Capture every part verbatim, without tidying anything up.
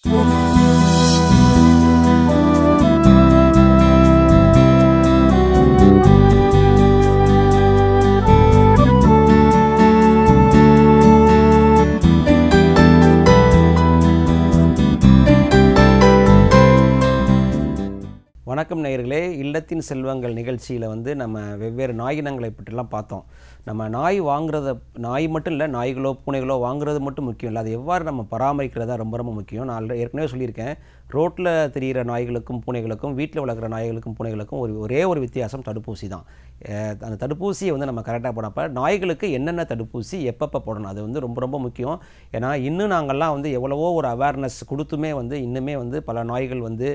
வணக்கம் நேயர்களே, இல்லத்தின் செல்வங்கள் நிகழ்ச்சியில் வந்து நம்ம வெவ்வேறு நாயினங்களை பற்றிலாம் பார்த்தோம். நம்ம நாய் வாங்குறத நாய் மட்டும் இல்லை, நாய்களோ பூனைகளோ வாங்குறது மட்டும் முக்கியம் இல்லை, அது எவ்வாறு நம்ம பராமரிக்கிறதா ரொம்ப ரொம்ப முக்கியம். நான் ஏற்கனவே சொல்லியிருக்கேன், ரோட்டில் தெரிகிற நாய்களுக்கும் பூனைகளுக்கும் வீட்டில் வளர்க்குற நாய்களுக்கும் பூனைகளுக்கும் ஒரு ஒரே ஒரு வித்தியாசம் தடுப்பூசி தான். அந்த தடுப்பூசியை வந்து நம்ம கரெக்டாக போடப்போ நாய்களுக்கு என்னென்ன தடுப்பூசி எப்பப்போ போடணும் அது வந்து ரொம்ப ரொம்ப முக்கியம். ஏன்னா இன்னும் நாங்கள்லாம் வந்து எவ்வளவோ ஒரு அவேர்னஸ் கொடுத்துமே வந்து இன்னுமே வந்து பல நாய்கள் வந்து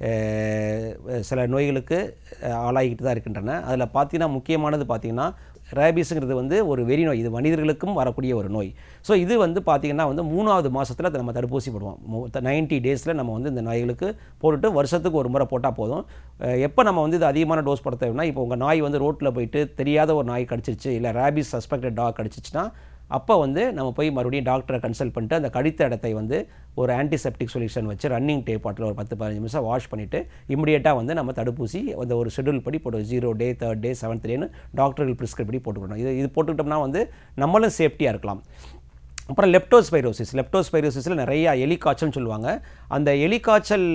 சில நோய்களுக்கு ஆளாகிட்டு தான் இருக்கின்றன. அதில் பார்த்திங்கன்னா முக்கியமானது பார்த்திங்கன்னா ரேபீஸுங்கிறது வந்து ஒரு வெறி நோய். இது மனிதர்களுக்கும் வரக்கூடிய ஒரு நோய். ஸோ இது வந்து பார்த்திங்கன்னா வந்து மூணாவது மாதத்தில் அதை நம்ம தடுப்பூசி போடுவோம். நைன்ட்டி டேஸில் நம்ம வந்து இந்த நாய்களுக்கு போட்டுட்டு வருஷத்துக்கு ஒரு முறை போட்டால் போதும். எப்போ நம்ம வந்து இது அதிகமான டோஸ் போட தேவைன்னா, இப்போ உங்கள் நாய் வந்து ரோட்டில் போயிட்டு தெரியாத ஒரு நாய் கடிச்சிருச்சு, இல்லை ரேபீஸ் சஸ்பெக்டட் டாக் கடிச்சிச்சுன்னா அப்போ வந்து நம்ம போய் மறுபடியும் டாக்டரை கன்சல்ட் பண்ணிட்டு அந்த கடித்த இடத்தை வந்து ஒரு ஆன்டிசெப்டிக் சொல்யூஷன் வச்சு ரன்னிங் டேப் பாட்டில் ஒரு பத்து பதினஞ்சு நிமிஷம் வாஷ் பண்ணிவிட்டு இமிடியேட்டாக வந்து நம்ம தடுப்பூசி அந்த ஒரு ஷெடியூல் படி போட்டு zero day third day seventh டேன்னு டாக்டர்கள் ப்ரிஸ்கிரைப் படி போட்டுக்கணும். இது இது போட்டுக்கிட்டோம்னா வந்து நம்மளும் சேஃப்டியாக இருக்கலாம். அப்புறம் லெப்டோஸ்பைரோசிஸ் லெப்டோஸ்பைரோசிஸில் நிறையா எலிக்காய்ச்சல்னு சொல்லுவாங்க. அந்த எலிக்காய்ச்சல்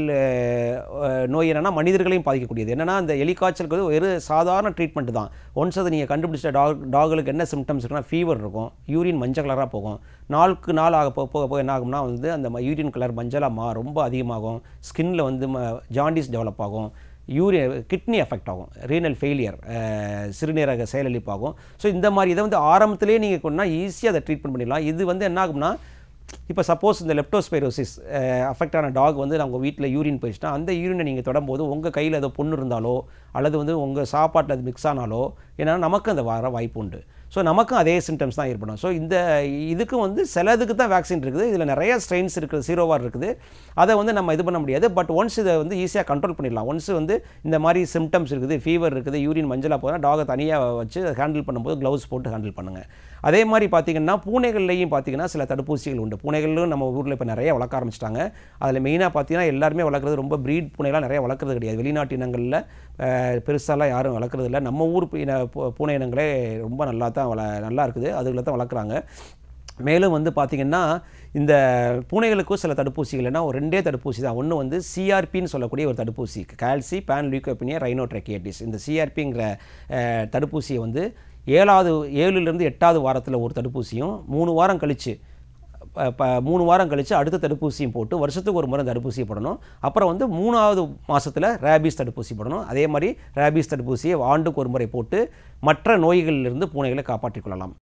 நோய் என்னென்னா மனிதர்களையும் பாதிக்கக்கூடியது. என்னென்னா அந்த எலிக்காய்ச்சலுக்கு வந்து ஒரு சாதாரண ட்ரீட்மெண்ட் தான். ஒன்ஸ் அதை நீங்கள் கண்டுபிடிச்ச டாக் டாகுகளுக்கு என்ன சிம்டம்ஸ் இருக்குன்னா, ஃபீவர் இருக்கும், யூரின் மஞ்சள் கலராக போகும். நாளுக்கு நாள் ஆக போக போக போக என்ன ஆகும்னா வந்து அந்த யூரின் கலர் மஞ்சளாக மா ரொம்ப அதிகமாகும். ஸ்கின்னில் வந்து ஜாண்டிஸ் டெவலப் ஆகும். யூரி கிட்னி எஃபெக்ட் ஆகும், ரீனல் ஃபெயிலியர், சிறுநீரக செயலிழப்பாகும். ஸோ இந்த மாதிரி இதை வந்து ஆரம்பத்திலே நீங்கள் கொண்டா ஈஸியாக அதை ட்ரீட்மெண்ட் பண்ணிடலாம். இது வந்து என்ன ஆகும்னா, இப்போ சப்போஸ் இந்த லெப்டோஸ்பைரோசிஸ் அஃபெக்ட் ஆன டாக் வந்து நம்ம வீட்டில் யூரின் போயிடுச்சுன்னா அந்த யூரினை நீங்கள் தொடரும்போது உங்கள் கையில் ஏதோ புண்ணு இருந்தாலோ அல்லது வந்து உங்கள் சாப்பாட்டில் அது மிக்ஸ் ஆனாலோ ஏன்னா நமக்கு அந்த வர வாய்ப்பு உண்டு. ஸோ நமக்கும் அதே சிம்டம்ஸ் தான் ஏற்படும். ஸோ இந்த இதுக்கும் வந்து சிலதுக்கு தான் வேக்சின் இருக்குது. இதில் நிறைய ஸ்ட்ரெயின்ஸ் இருக்குது, சீரோவார் இருக்குது. அதை வந்து நம்ம இது பண்ண முடியாது. பட் ஒன்ஸ் இதை வந்து ஈஸியாக கண்ட்ரோல் பண்ணிடலாம். ஒன்ஸ் வந்து இந்த மாதிரி சிம்டம்ஸ் இருக்குது, ஃபீவர் இருக்குது, யூரின் மஞ்சளாக போனால் டாகை தனியாக வச்சு ஹேண்டில் பண்ணும்போது க்ளவுஸ் போட்டு ஹேண்டில் பண்ணுங்கள். அதே மாதிரி பார்த்திங்கன்னா பூனைகள்லையும் பார்த்திங்கன்னா சில தடுப்பூசிகள் உண்டு. பூனைகளும் நம்ம ஊரில் இப்போ நிறைய வளர்க்க ஆரம்பிச்சிட்டாங்க. அதில் மெயினாக பார்த்திங்கன்னா எல்லாருமே வளர்க்குறது ரொம்ப ப்ரீட் பூனைலாம் நிறைய வளர்க்குறது கிடையாது. வெளிநாட்டு இனங்களில் பெருசாலாம் யாரும் வளர்க்குறது இல்லை. நம்ம ஊர் இன பூனை இனங்களே ரொம்ப நல்லா தான் வள நல்லா இருக்குது, அதுகளை தான் வளர்க்குறாங்க. மேலும் வந்து பார்த்திங்கன்னா இந்த பூனைகளுக்கும் சில தடுப்பூசிகள் என்ன ஒரு ரெண்டே தடுப்பூசி தான். ஒன்று வந்து சிஆர்பின்னு சொல்லக்கூடிய ஒரு தடுப்பூசி, கால்சி பேன் லியூக்கோபீனியா ரைனோட்ரக்கியட்டிஸ். இந்த சிஆர்பிங்கிற தடுப்பூசியை வந்து ஏழாவது ஏழுலேருந்து எட்டாவது வாரத்தில் ஒரு தடுப்பூசியும் மூணு வாரம் கழித்து இப்போ மூணு வாரம் கழித்து அடுத்த தடுப்பூசியும் போட்டு வருஷத்துக்கு ஒரு முறை தடுப்பூசியை போடணும். அப்புறம் வந்து மூணாவது மாதத்தில் ரேபீஸ் தடுப்பூசி போடணும். அதே மாதிரி ரேபீஸ் தடுப்பூசியை ஆண்டுக்கு ஒரு முறை போட்டு மற்ற நோய்களிலிருந்து பூனைகளை காப்பாற்றிக் கொள்ளலாம்.